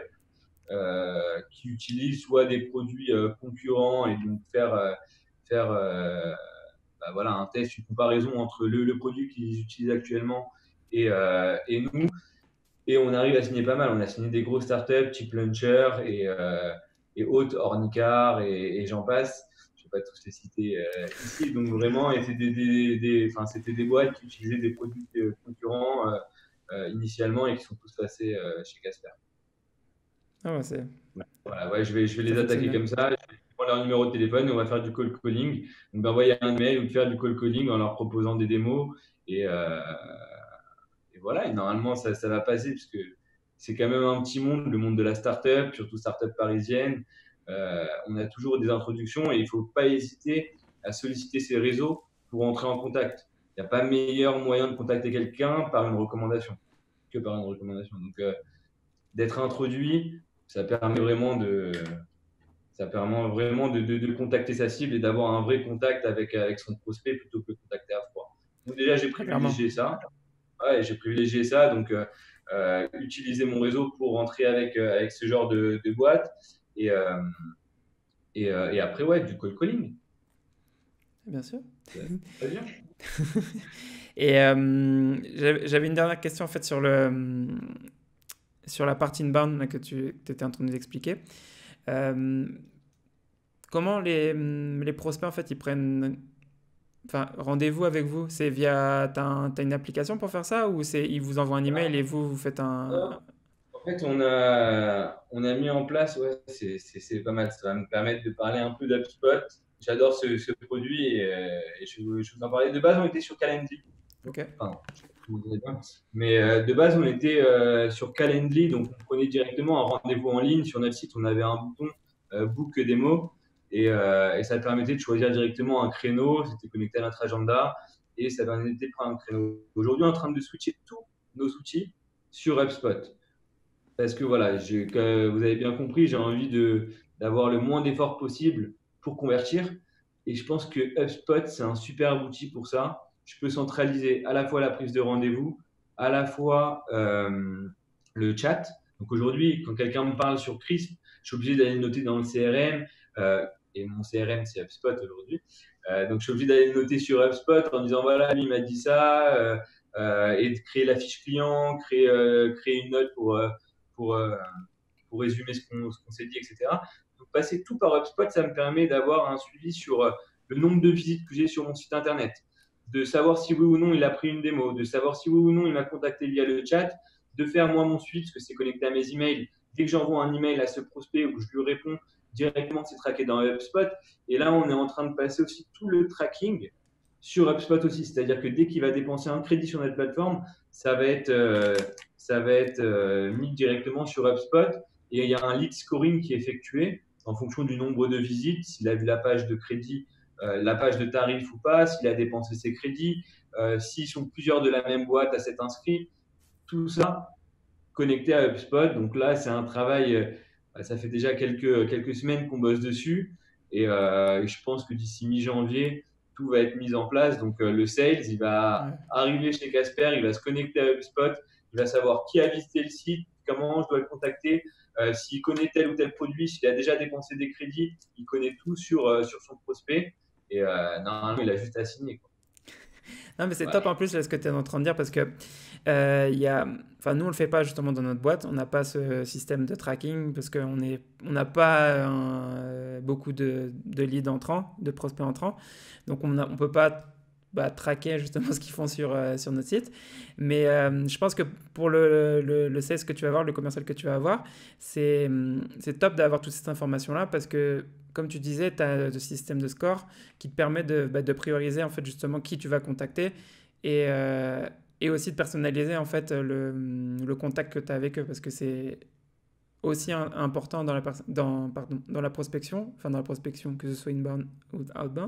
qui utilisent soit des produits concurrents et donc faire voilà, un test, une comparaison entre le produit qu'ils utilisent actuellement et nous. Et on arrive à signer pas mal. On a signé des grosses startups type Launcher et autres, Ornicar et j'en passe. Je ne vais pas tous les citer ici. Donc vraiment, et c'était enfin, c'était des boîtes qui utilisaient des produits concurrents initialement et qui sont tous passés chez Casper. ah ouais, c'est, Voilà, ouais, je vais ça les fonctionne attaquer bien. comme ça. Je vais prendre leur numéro de téléphone et on va faire du call calling. Donc d'envoyer un mail ou de faire du call calling en leur proposant des démos. Et, euh, et voilà, et normalement, ça va passer parce que c'est quand même un petit monde, le monde de la startup, surtout startup parisienne. On a toujours des introductions et il ne faut pas hésiter à solliciter ces réseaux pour entrer en contact. Il n'y a pas meilleur moyen de contacter quelqu'un par une recommandation que par une recommandation. Donc, d'être introduit, ça permet vraiment de contacter sa cible et d'avoir un vrai contact avec son prospect plutôt que de contacter à froid. Donc déjà, j'ai Ah, clairement. privilégié ça. Ouais, j'ai privilégié ça, donc utiliser mon réseau pour rentrer avec ce genre de boîte. Et, euh, et après, ouais, du cold calling. Bien sûr. Très bien. Et j'avais une dernière question, en fait, sur la partie inbound là, que tu étais en train de nous expliquer. Euh, Comment les prospects, en fait, ils prennent enfin, rendez-vous avec vous? C'est via... T'as une application pour faire ça ou ils vous envoient un email et vous faites un... En fait, on a mis en place, ouais, c'est pas mal. Ça va me permettre de parler un peu d'HubSpot. J'adore ce produit et je vous en parlais. De base, on était sur Calendly. Ok, Enfin, je sais pas si vous connaissez bien. Mais de base, on était sur Calendly, donc on prenait directement un rendez-vous en ligne. Sur notre site, on avait un bouton Book Démo et ça permettait de choisir directement un créneau. C'était connecté à notre agenda et ça permettait de prendre un créneau. Aujourd'hui, on est en train de switcher tous nos outils sur HubSpot. parce que voilà, que vous avez bien compris, j'ai envie d'avoir le moins d'efforts possible pour convertir. Et je pense que HubSpot, c'est un super outil pour ça. Je peux centraliser à la fois la prise de rendez-vous, à la fois le chat. Donc aujourd'hui, quand quelqu'un me parle sur Crisp, je suis obligé d'aller le noter dans le CRM. Et mon CRM, c'est HubSpot aujourd'hui. Donc je suis obligé d'aller le noter sur HubSpot en disant voilà, lui il m'a dit ça. Et de créer la fiche client, créer une note pour, euh, pour résumer ce qu'on s'est dit, etc. Donc, passer tout par HubSpot, ça me permet d'avoir un suivi sur le nombre de visites que j'ai sur mon site internet, de savoir si oui ou non il a pris une démo, de savoir si oui ou non il m'a contacté via le chat, de faire moi mon suivi, parce que c'est connecté à mes emails. Dès que j'envoie un email à ce prospect ou que je lui réponds directement, c'est traqué dans HubSpot. Et là, on est en train de passer aussi tout le tracking sur HubSpot aussi. C'est-à-dire que dès qu'il va dépenser un crédit sur notre plateforme, ça va être mis directement sur HubSpot. Et il y a un lead scoring qui est effectué en fonction du nombre de visites, s'il a vu la page de crédit, la page de tarif ou pas, s'il a dépensé ses crédits, s'ils sont plusieurs de la même boîte à s'être inscrits. Tout ça connecté à HubSpot. Donc là, c'est un travail, ça fait déjà quelques semaines qu'on bosse dessus. Et je pense que d'ici mi-janvier, tout va être mis en place. Donc le sales, il va Ouais. arriver chez Casper, il va se connecter à HubSpot, il va savoir qui a visité le site, comment je dois le contacter, s'il connaît tel ou tel produit, s'il a déjà dépensé des crédits, il connaît tout sur son prospect. Et normalement, il a juste à signer, quoi. Non, mais c'est top Voilà. en plus là, ce que tu es en train de dire parce que il y a, enfin, nous on le fait pas justement dans notre boîte, on n'a pas ce système de tracking parce on n'a pas beaucoup de leads entrants, de prospects entrants, donc on peut pas traquer justement ce qu'ils font sur notre site. Mais je pense que pour le sales que tu vas avoir, le commercial que tu vas avoir, c'est top d'avoir toutes ces informations-là parce que, comme tu disais, tu as le système de score qui te permet de prioriser en fait justement qui tu vas contacter et, euh, et aussi de personnaliser en fait le contact que tu as avec eux parce que c'est aussi important dans la prospection, enfin dans la prospection que ce soit inbound ou outbound,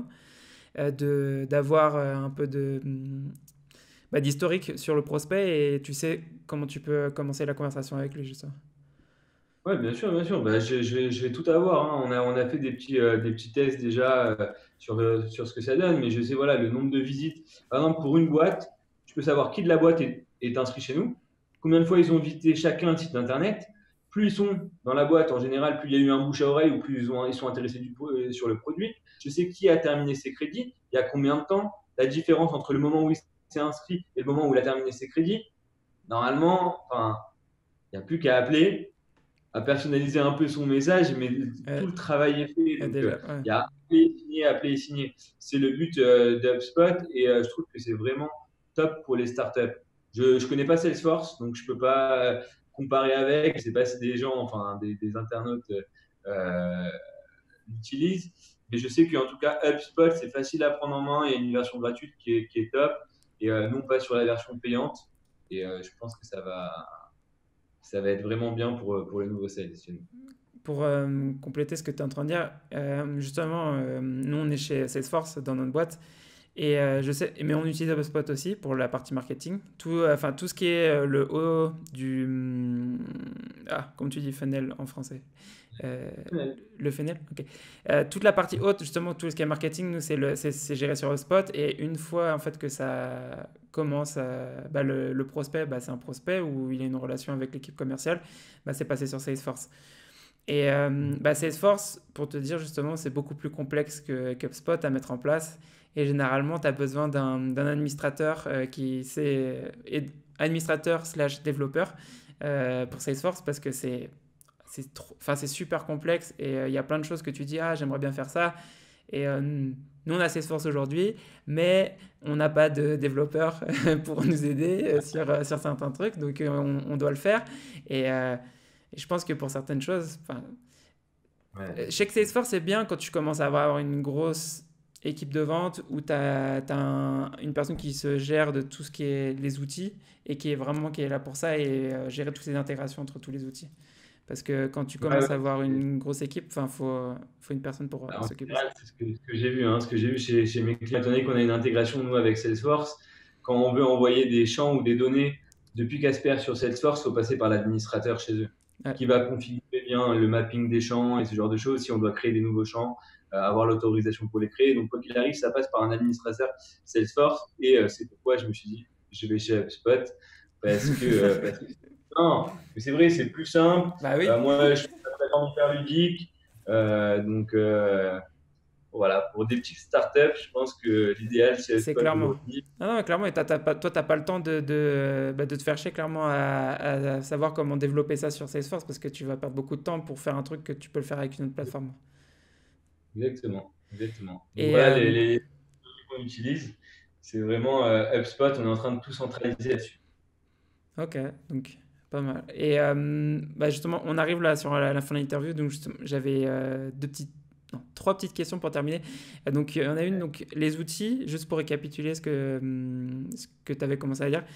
d'avoir un peu d'historique sur le prospect et tu sais comment tu peux commencer la conversation avec lui justement. Ouais, bien sûr, bien sûr. Bah, je vais tout avoir, hein. On a fait des petits tests déjà sur ce que ça donne, mais je sais voilà, le nombre de visites. Par exemple, pour une boîte, je peux savoir qui de la boîte est inscrit chez nous, combien de fois ils ont visité chacun un site internet. Plus ils sont dans la boîte, en général, plus il y a eu un bouche à oreille ou plus ils sont intéressés sur le produit. Je sais qui a terminé ses crédits, il y a combien de temps, la différence entre le moment où il s'est inscrit et le moment où il a terminé ses crédits. Normalement, enfin, il n'y a plus qu'à appeler à personnaliser un peu son message, mais Euh, tout le travail est fait. Donc, Déjà, ouais. il y a appeler et signer. C'est le but d'HubSpot et je trouve que c'est vraiment top pour les startups. Je ne connais pas Salesforce, donc je ne peux pas comparer avec. Je ne sais pas si des gens, enfin des internautes euh, l'utilisent, mais je sais qu'en tout cas, HubSpot, c'est facile à prendre en main. Il y a une version gratuite qui est top. Et nous, on passe sur la version payante. Et je pense que ça va être vraiment bien pour les nouveaux sales. Pour compléter ce que tu es en train de dire, justement, nous on est chez Salesforce dans notre boîte et je sais, mais on utilise HubSpot aussi pour la partie marketing. Enfin, tout ce qui est le haut comme tu dis, funnel en français. Euh, Ouais. le funnel, ok. Toute la partie haute, justement, tout ce qui est marketing, nous, c'est géré sur HubSpot. Et une fois, en fait, que ça commence, le prospect, c'est un prospect où il a une relation avec l'équipe commerciale, c'est passé sur Salesforce. Et Salesforce, pour te dire justement, c'est beaucoup plus complexe qu'HubSpot à mettre en place. Et généralement, tu as besoin d'un administrateur qui sait, administrateur slash développeur pour Salesforce parce que c'est super complexe et il y a plein de choses que tu dis, ah, j'aimerais bien faire ça. Et nous, on a Salesforce aujourd'hui, mais on n'a pas de développeur pour nous aider sur certains trucs, donc on doit le faire. Et, euh, et je pense que pour certaines choses, Ouais. chez Salesforce, c'est bien quand tu commences à avoir une grosse équipe de vente où tu as, une personne qui se gère de tout ce qui est les outils et qui est là pour ça et gérer toutes les intégrations entre tous les outils. Parce que quand tu Ouais, commences à avoir ouais. une grosse équipe, faut une personne pour En s'occuper de ça. général, c'est ce que j'ai vu, hein, ce que j'ai vu chez mes clients. Étant donné qu'on a une intégration, nous, avec Salesforce, quand on veut envoyer des champs ou des données depuis Casper sur Salesforce, il faut passer par l'administrateur chez eux. Ouais. qui va configurer bien le mapping des champs et ce genre de choses. Si on doit créer des nouveaux champs, avoir l'autorisation pour les créer. Donc, quoi qu'il arrive, ça passe par un administrateur Salesforce. Et c'est pourquoi je me suis dit, je vais chez HubSpot parce que non, mais c'est vrai, c'est plus simple. Bah oui, Moi, je trouve la plateforme hyper ludique. Donc, voilà, pour des petites startups, je pense que l'idéal, c'est c'est HubSpot clairement. aujourd'hui. Ah non, clairement, et toi, t'as pas le temps de te faire chier clairement à savoir comment développer ça sur Salesforce parce que tu vas perdre beaucoup de temps pour faire un truc que tu peux le faire avec une autre plateforme. Exactement, exactement. Donc Et voilà, les outils qu'on utilise, c'est vraiment HubSpot, on est en train de tout centraliser là-dessus. ok, donc pas mal. Et bah justement, on arrive là sur la fin de l'interview, donc j'avais non, trois petites questions pour terminer. Donc il y en a une, donc les outils, juste pour récapituler ce que tu avais commencé à dire,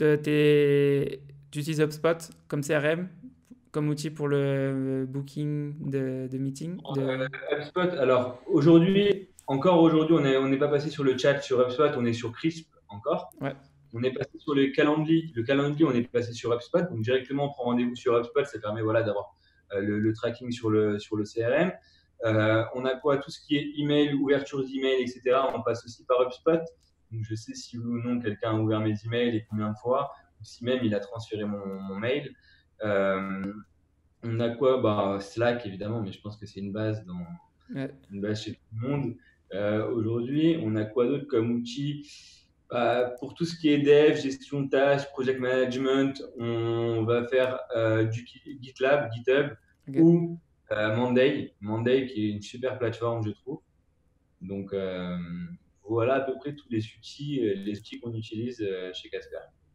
tu utilises HubSpot comme CRM, comme outil pour le booking de meeting, HubSpot, alors aujourd'hui, encore aujourd'hui, on n'est pas passé sur le chat sur HubSpot, on est sur Crisp encore. ouais, On est passé sur le Calendly. Le Calendly, on est passé sur HubSpot. Donc directement, on prend rendez-vous sur HubSpot. Ça permet voilà, d'avoir le tracking sur le CRM. On a quoi? Tout ce qui est email, ouverture d'email, etc. On passe aussi par HubSpot. Donc je sais si oui ou non quelqu'un a ouvert mes emails et combien de fois, ou si même il a transféré mon mail. Euh, on a quoi? Bah, Slack évidemment, mais je pense que c'est ouais. une base chez tout le monde. Aujourd'hui, on a quoi d'autre comme outil? Pour tout ce qui est dev, gestion de tâches, project management, on va faire du GitLab, GitHub Ok. ou Monday. Monday qui est une super plateforme, je trouve. Donc voilà à peu près tous les outils qu'on utilise chez Casper.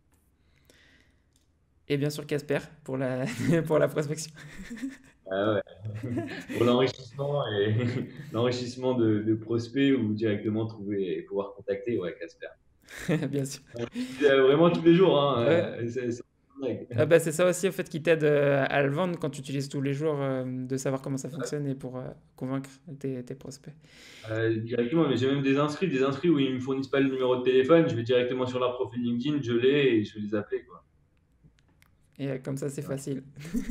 Et bien sûr Casper pour la, pour la prospection. Ah ouais. Pour l'enrichissement et l'enrichissement de prospects ou directement trouver et pouvoir contacter, ouais, Casper. Bien sûr. On l'utilise vraiment tous les jours, hein, Ouais. c'est une blague. Ah bah, c'est ça aussi au fait qui t'aide à le vendre quand tu utilises tous les jours, de savoir comment ça fonctionne et pour convaincre tes prospects. Directement, mais j'ai même des inscrits où ils ne me fournissent pas le numéro de téléphone, je vais directement sur leur profil LinkedIn, je l'ai et je vais les appeler, quoi. Et comme ça, c'est Ouais. facile.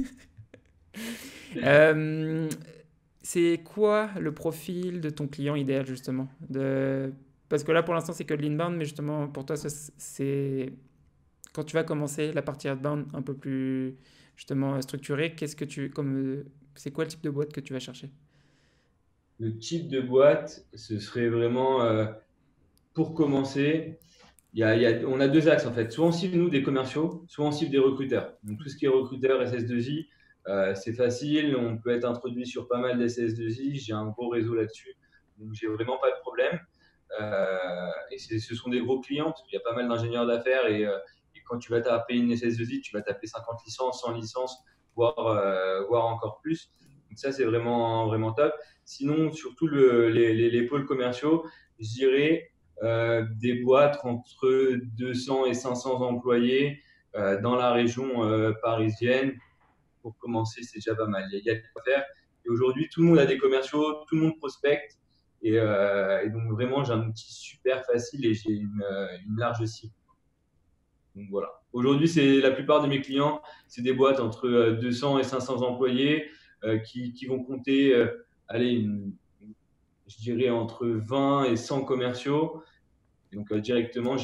Euh, c'est quoi le profil de ton client idéal, justement? Parce que là, pour l'instant, c'est que de l'inbound, mais justement, pour toi, c'est quand tu vas commencer la partie outbound un peu plus, justement, structurée, c'est quoi le type de boîte que tu vas chercher? Le type de boîte, ce serait vraiment, pour commencer, on a deux axes en fait. Soit on cible nous des commerciaux, soit on cible des recruteurs. Donc tout ce qui est recruteur, SS2I, c'est facile. On peut être introduit sur pas mal d'SS2I. J'ai un gros réseau là-dessus. Donc j'ai vraiment pas de problème. Et ce sont des gros clients parce qu'il y a pas mal d'ingénieurs d'affaires et quand tu vas taper une SS2I, tu vas taper 50 licences, 100 licences, voire encore plus. Donc ça, c'est vraiment, vraiment top. Sinon, surtout les pôles commerciaux, je dirais des boîtes entre 200 et 500 employés dans la région parisienne. Pour commencer, c'est déjà pas mal. Il y a de quoi faire. Et aujourd'hui, tout le monde a des commerciaux, tout le monde prospecte. Et donc, vraiment, j'ai un outil super facile et j'ai une large cible. Donc, voilà. Aujourd'hui, c'est la plupart de mes clients, c'est des boîtes entre 200 et 500 employés qui vont compter, allez, je dirais entre 20 et 100 commerciaux. Et donc, directement,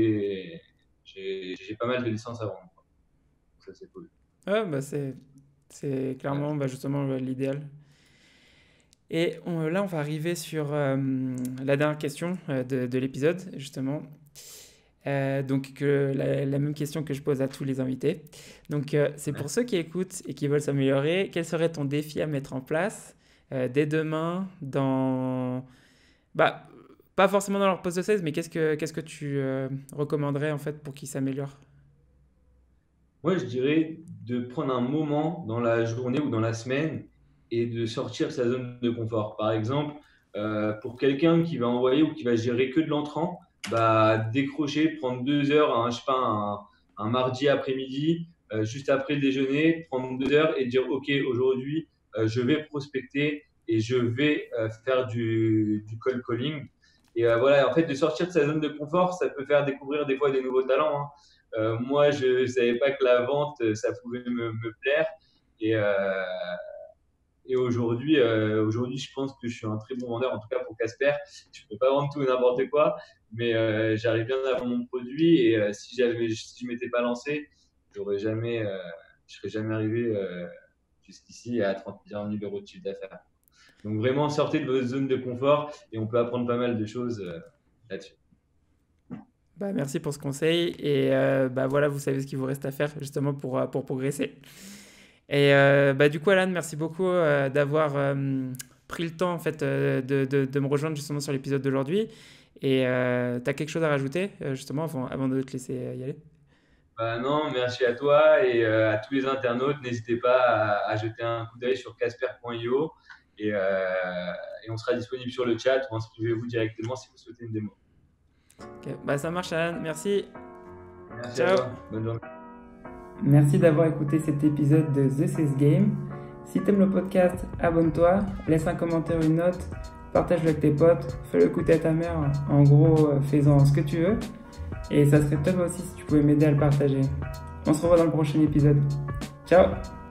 j'ai pas mal de licences à vendre. Ça, c'est cool. Ouais, bah c'est Ouais. clairement bah, justement l'idéal. Et là, on va arriver sur la dernière question de l'épisode, justement. Donc, la même question que je pose à tous les invités. Donc, c'est Ouais. pour ceux qui écoutent et qui veulent s'améliorer, quel serait ton défi à mettre en place dès demain dans... Bah, pas forcément dans leur poste de sales, mais qu'est-ce que tu recommanderais en fait pour qu'ils s'améliorent? Moi, je dirais de prendre un moment dans la journée ou dans la semaine et de sortir de sa zone de confort. Par exemple, pour quelqu'un qui va envoyer ou qui va gérer que de l'entrant, bah, décrocher, prendre 2 heures, je sais pas, un mardi après-midi, juste après le déjeuner, prendre 2 heures et dire, OK, aujourd'hui, je vais prospecter et je vais faire du cold calling. Et voilà, en fait, de sortir de sa zone de confort, ça peut faire découvrir des fois des nouveaux talents, hein. Moi, je ne savais pas que la vente, ça pouvait me plaire. Et, aujourd'hui, je pense que je suis un très bon vendeur, en tout cas pour Casper. Je ne peux pas vendre tout et n'importe quoi, mais j'arrive bien à vendre mon produit. Et si je m'étais pas lancé, je serais jamais arrivé jusqu'ici à 30 millions d'euros de chiffre d'affaires. Donc vraiment, sortez de votre zone de confort et on peut apprendre pas mal de choses là-dessus. Bah, merci pour ce conseil et bah, voilà, vous savez ce qu'il vous reste à faire justement pour progresser. Et bah, du coup, Alan, merci beaucoup d'avoir pris le temps en fait, de me rejoindre justement sur l'épisode d'aujourd'hui. Et tu as quelque chose à rajouter justement avant de te laisser y aller? Bah non, merci à toi et à tous les internautes. N'hésitez pas à jeter un coup d'œil sur casper.io et, et on sera disponible sur le chat ou inscrivez-vous directement si vous souhaitez une démo. Ok, bah, ça marche, Alan, merci. Merci à Ciao. toi. Bonne journée. Merci d'avoir écouté cet épisode de The Sales Game. Si t'aimes le podcast, abonne-toi, laisse un commentaire, une note, partage-le avec tes potes, fais-le écouter à ta mère, en gros, fais-en ce que tu veux. Et ça serait top aussi si tu pouvais m'aider à le partager. On se revoit dans le prochain épisode. Ciao!